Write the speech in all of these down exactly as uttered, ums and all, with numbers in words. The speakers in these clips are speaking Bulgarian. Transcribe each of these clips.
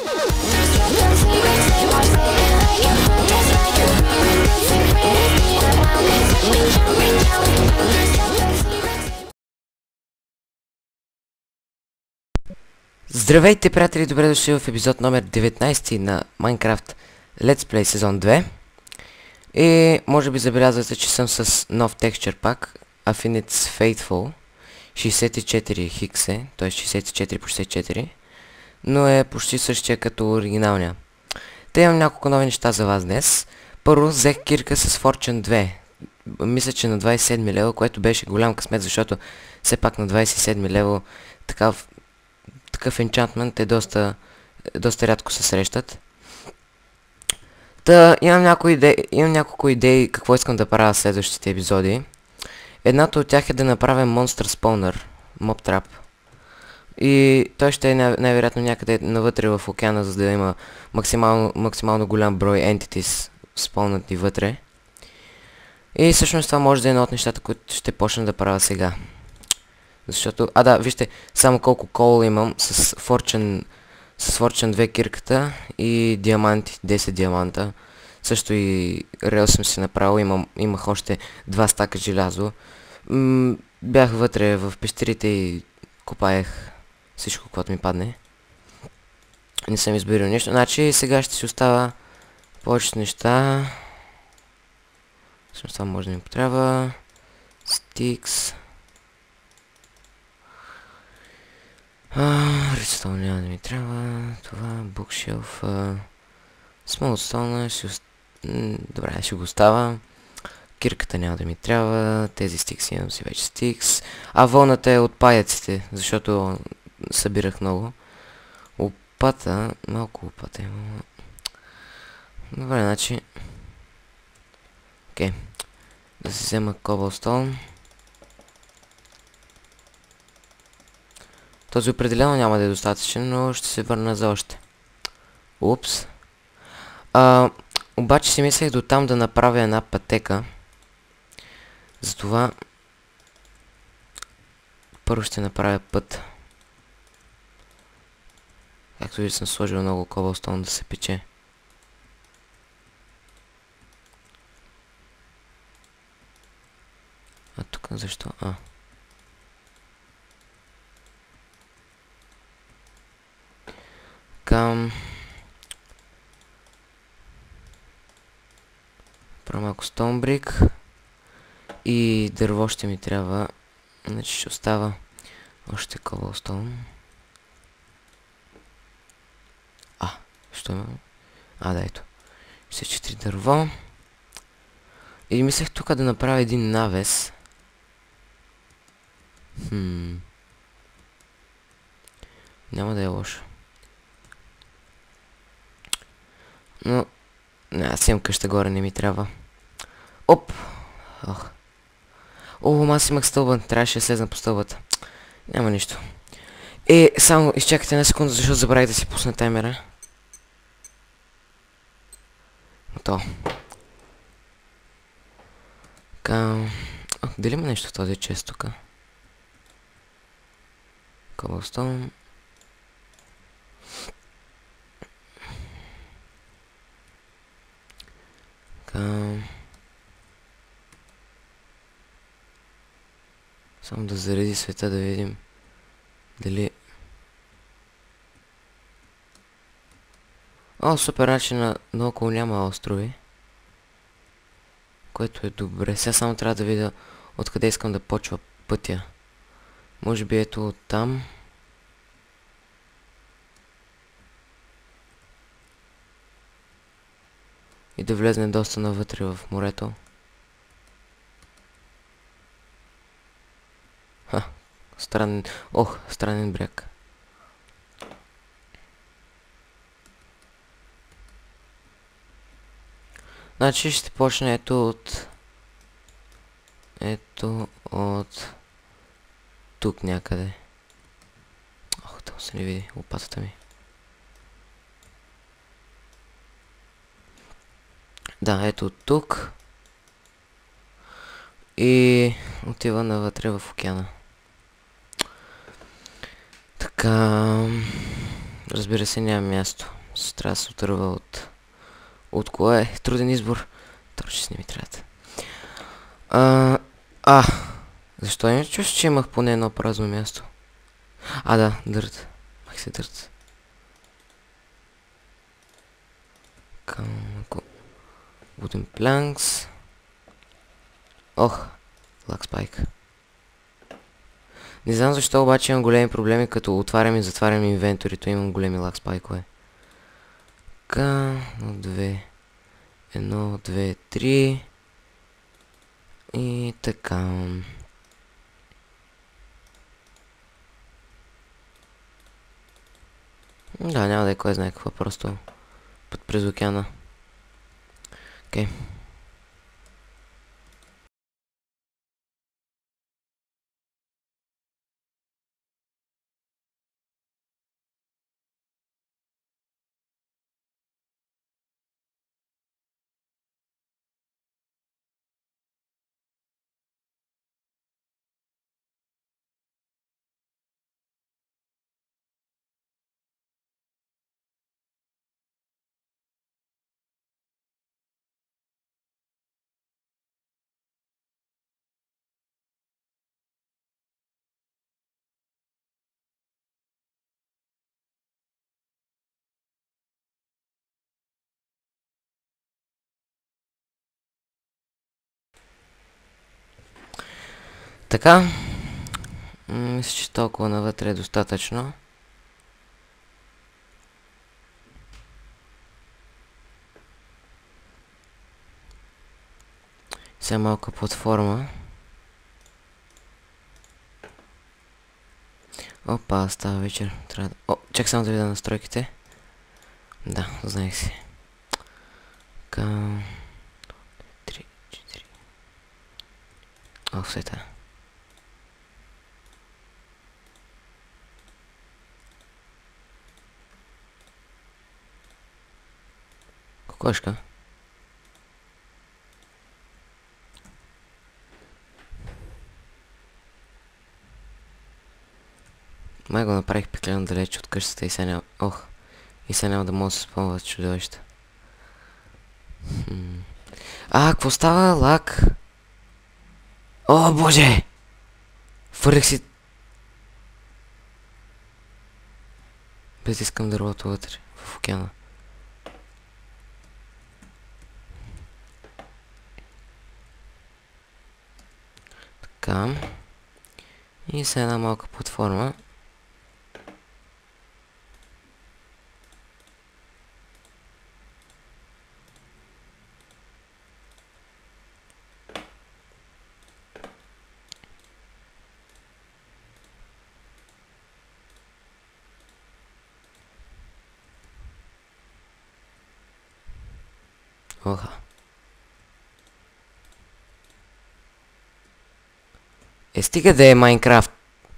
Здравейте, приятели, добре дошли в епизод номер деветнайсет на Minecraft Let's Play сезон две. И може би забелязвате, че съм с нов текстчер пак, Affinity Faithful шейсет и четири хикс е, т.е. шейсет и четири по шейсет и четири, но е почти същия като оригиналния. Те имам няколко нови неща за вас днес. Първо взех кирка с Fortune две, мисля, че на двайсет и седми левел, което беше голям късмет, защото все пак на двайсет и седми левел такав такъв енчантмент е доста, доста рядко се срещат. Та имам, някои идеи, имам няколко идеи какво искам да правя в следващите епизоди. Едната от тях е да направя Monster Spawner, Mob Trap. И той ще е най-вероятно някъде навътре в океана, за да има максимално, максимално голям брой entities спълнати вътре. И всъщност това може да е едно от нещата, които ще почна да правя сега. Защото, а да, вижте само колко кол имам с Fortune, с Fortune две кирката и диаманти, десет диаманта. Също и рел съм си направил, имам, имах още два стака желязо. М бях вътре в пещерите и копаех всичко, което ми падне. Не съм избирал нищо. Значи сега ще си остава повечето неща. Всъщност това може да ми потрябва. Стикс. Редстоун няма да ми трябва. Това, букшелф. Смолстоун ще ост... Добре, ще го остава. Кирката няма да ми трябва. Тези стикс имам си вече стикс. А вълната е от паяците, защото събирах много. Лопата, малко лопата има. Добре, значи. Окей. Да си взема коблстоун. Този определено няма да е достатъчен, но ще се върна за още. Упс. А, обаче си мислех до там да направя една пътека. Затова първо ще направя път. Както ви съм сложил много коблстоун да се пече. А тук защо? А. Към... Про малко стоунбрик. И дърво ще ми трябва. Значи ще остава още коблстоун. А, що има? А, да, ето. шейсет и четири дърво. И мислех тук да направя един навес. Хм. Няма да е лошо. Но... Не, аз имам къща горе, не ми трябва. Оп! Ох. О, аз имах стълба, трябваше да слезна по стълбата. Няма нищо. Е, само изчакайте една секунда, защото забравих да си пусна таймера. Готово. Така... О, дали има нещо в този чест тук? Коблстоун. Само да зареди света да видим дали... О, супер, значи на... наоколо няма острови. Което е добре. Сега само трябва да видя откъде искам да почва пътя. Може би ето оттам. И да влезне доста навътре в морето. Ха, странен... Ох, странен бряг. Значи ще почне ето от... Ето от... Тук някъде. Ох, там се не види лопатата ми. Да, ето тук. И отива навътре в океана. Така... Разбира се, няма място. Трябва да се отърва от... От кое? Труден избор. Точно не ми трябват. А... А! Защо не чувстваш, че имах поне едно празно място? А, да, дърт. Мах се дърт. Камъко. Wooden planks. Ох, лак спайк. Не знам защо обаче имам големи проблеми, като отварям и затварям инвенторито, имам големи лак спайкове. Така, едно, две, едно, две, три. И така. Да, няма да е кой знае какво, просто път през океана. Окей. Okay. Така. Мисля, че толкова навътре е достатъчно. Сега малка платформа. Опа, става вечер. Трябва да... О, чак само да видя настройките. Да, знаех си. Така... три, четири... О, света. Кокошка. Май го направих пеклено далеч от къщата и сега няма... Ох. И сега няма да мога да се спомнят чудовища. Хм. А, какво става? Лак? О, боже! Фърлих си... Без искам дървото вътре, в океана. Така. И сега една малка платформа. Оха. Е, стига да е Майнкрафт.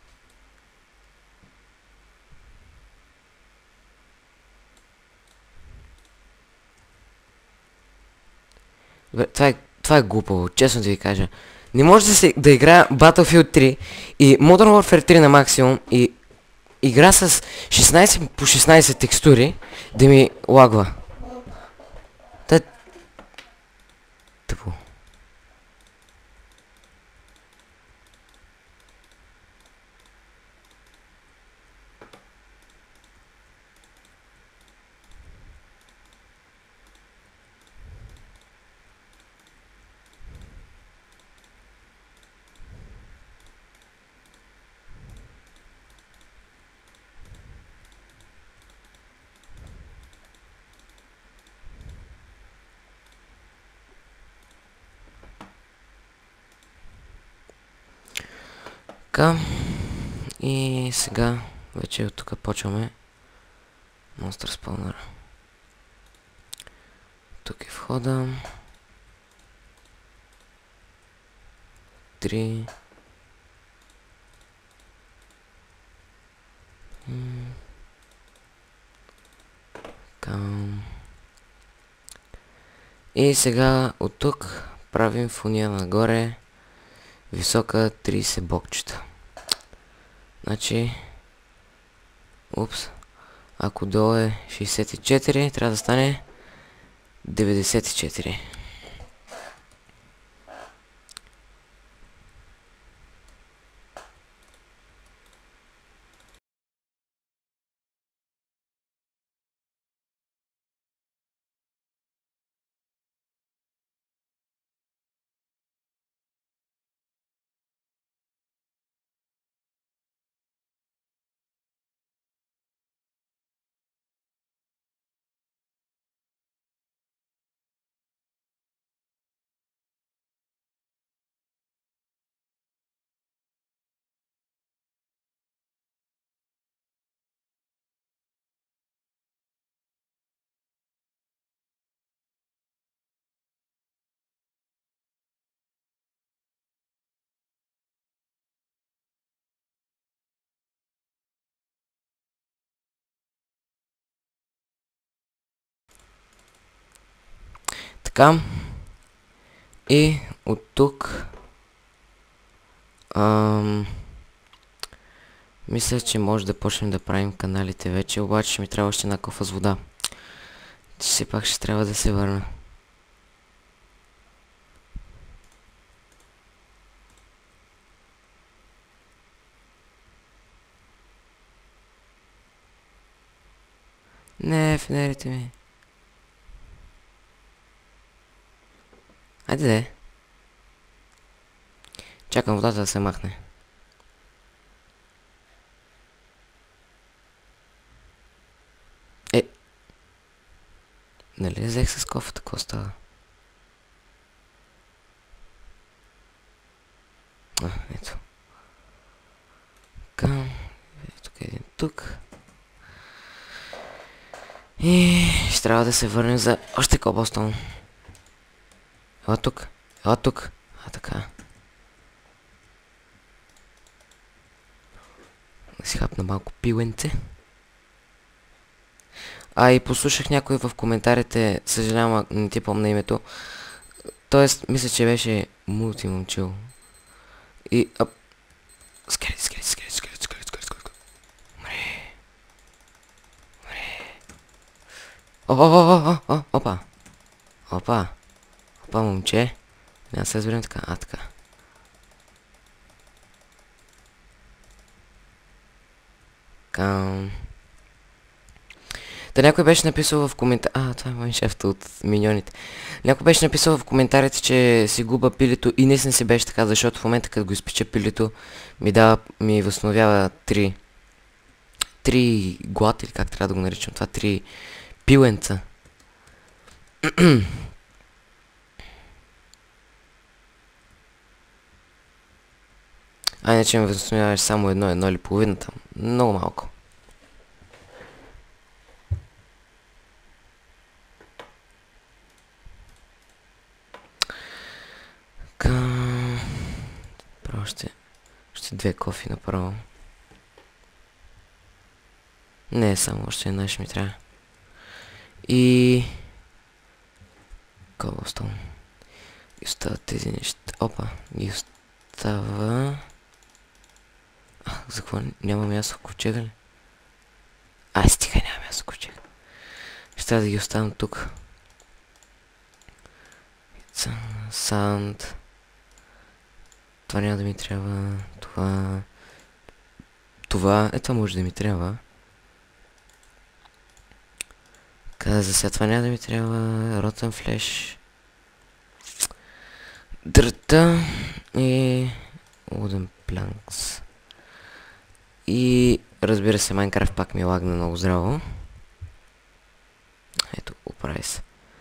Бе, това е, това е глупаво, честно да ви кажа. Не може да, се, да играя Battlefield три и Modern Warfare три на максимум и игра с шестнайсет по шестнайсет текстури да ми лагва. Та... Тъпо. Така. И сега вече от тук почваме Monster Spawner. Тук е входа. Три. Кам. И сега от тук правим фуния нагоре. Висока трийсет блокчета. Значи... Упс. Ако долу е шейсет и четири, трябва да стане деветдесет и четири. Така. И от тук ам, мисля, че може да почнем да правим каналите вече, обаче ще ми трябва още една кофа с вода. Все пак ще трябва да се върна. Не, фенерите ми. Айде де. Чакам водата да се махне. Е. Нали взех с кофата, какво става? А, ето. Така. Тук е един тук. И ще трябва да се върнем за още кобълстон. Ела тук. Ела тук. А, така. Да си хапна малко пиленце. А, и послушах някой в коментарите, съжалявам, не ти помня името. Тоест, мисля, че беше мултимомчил. И, ап... Скелет, скелет, скелет, скелет, скелет, скелет, скелет. Умре. Умре. О, о, о, о, опа. Опа. Опа, момче. Няма да се разберем така. А, така. Кам... Та някой беше написал в коментар... А, това е майншефта от миньоните. Някой беше написал в коментарите, че си губа пилето и наистина си беше така, защото в момента като го изпича пилето ми дава, ми възстановява три... Три глад, или как трябва да го наричам това, три пиленца. А иначе ми възстановяваш само едно, едно или половината. Много малко. Още, още две кофи направо. Не, само още една ще ми трябва. И... Cobblestone. И остават тези неща. Опа, и остава... А, за какво няма място в ковчега ли? Ай, стига, няма място в ковчега. Ще трябва да ги оставям тук. Санд. Това няма да ми трябва. Това... Това... Ето може да ми трябва. Каза сега, това няма да ми трябва. Rotten Flesh. Дърта. И... Wooden Planks. И... Разбира се, Майнкрафт пак ми лагна много здраво. Ето, оправи се.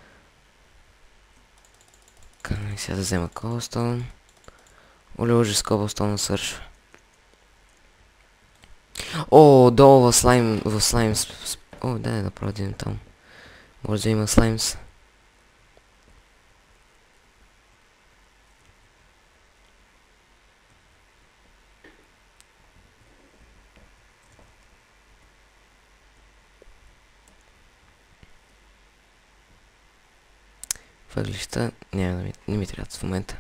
И сега да взема Cobblestone. Оле, ужас, Cobblestone свършва. О, долу в слайм, в слайм... О, дай да продадем там. Може да има слаймс. Въглища няма да ми, не ми трябва в момента.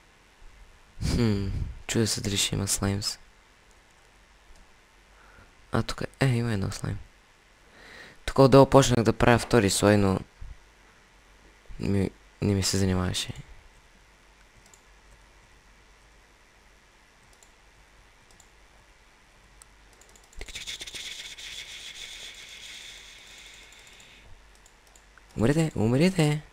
Хм, чудя се дали ще има слаймс. А, тук е, има едно слайм. Тук отдолу почнах да правя втори слой, но ми, не ми се занимаваше. Умрете, умрете!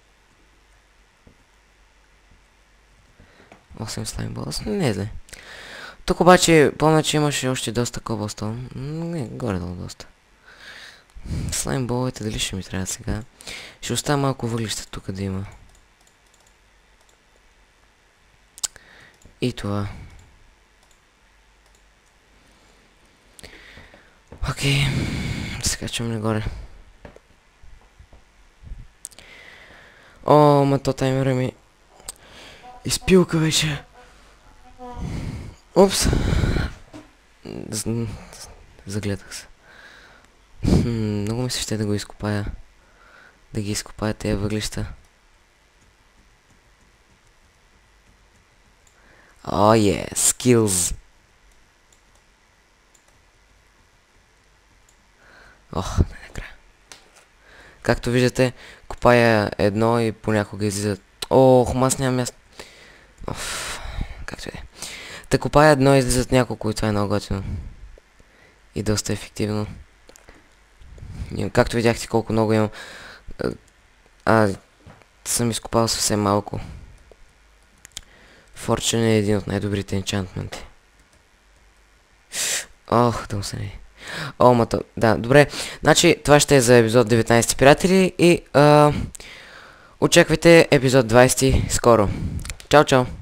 осем слайм болс, не е зле. Тук обаче помня, че имаше още доста коблстоун. Не, горе-долу доста. Слайм боловете дали ще ми трябва сега? Ще оставя малко въглища тук да има. И това. Окей. Сега чум нагоре. О, ма то таймера ми изпилка вече. Упс. Загледах се. Много ми се ще да го изкопая. Да ги изкопая тези въглища. О, е, скилз. Ох, не накрая. Както виждате, копая едно и понякога излизат. Ох, аз нямам място. Оф, както е. Та копая едно и излизат няколко и това е много готино. И доста ефективно. Както видяхте колко много имам. А, съм изкопал съвсем малко. Fortune е един от най-добрите енчантменти. Ох, да му се не. О, мато. Да, добре. Значи, това ще е за епизод деветнайсет, приятели. И а, очаквайте епизод двайсет скоро. Чао, чао.